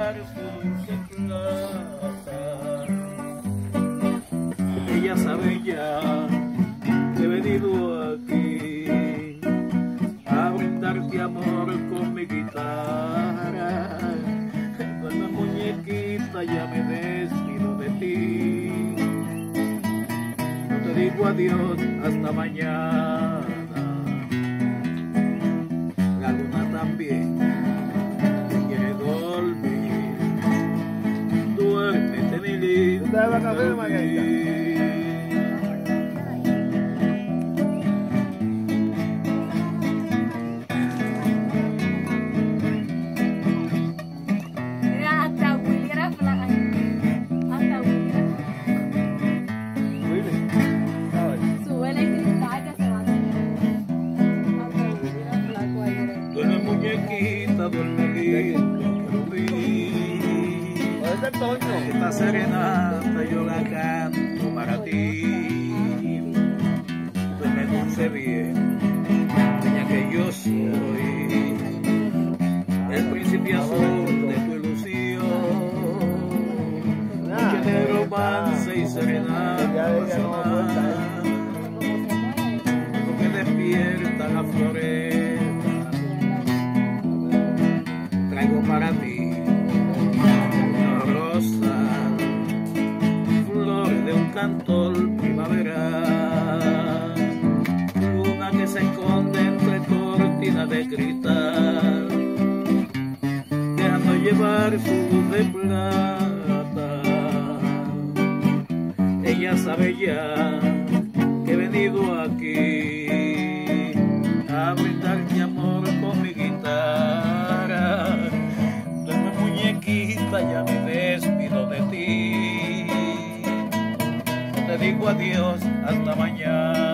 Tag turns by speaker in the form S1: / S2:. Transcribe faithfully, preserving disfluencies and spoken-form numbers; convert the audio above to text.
S1: llevar su dulce plata. Ella sabe ya que he venido aquí a brindarte amor con mi guitarra. Duerme muñequita, ya me despido de ti. No te digo adiós hasta mañana. La luna también te quiere dormir. Duérmete, mi linda. Duerme muñequita, duerme lindo, querubín. Esta serenata yo la canto para ti. Duerme dulce bien, niña que yo soy el príncipe azul de tu ilusión. Noche de romance y serenata pasional, porque despierta la floresta. Traigo para ti una rosa, flores de un cantor primaveral, luna que se esconde entre cortinas de cristal, dejando llevar su luz de plata. Ella sabe ya que he venido aquí a brindarte amor con mi guitarra. Duerme muñequita, ya me despido de ti. No te digo adiós hasta mañana.